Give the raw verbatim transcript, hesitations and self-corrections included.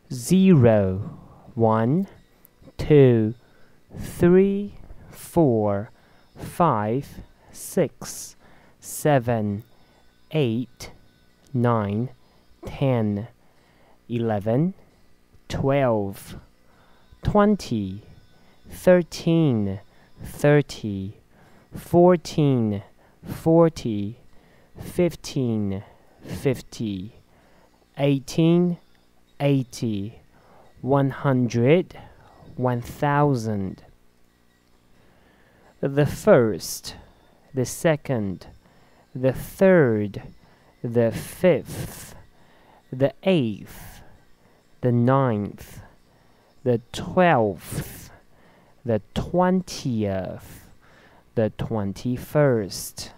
zero, one, two, three, four, five, six, seven, eight, nine, ten, eleven, twelve, twenty, thirteen, thirty, fourteen, forty, fifteen, fifty, eighteen, eighty, one hundred, one thousand. The first, the second, the third, the fifth, the eighth, the ninth, the twelfth, the twentieth, the twenty-first,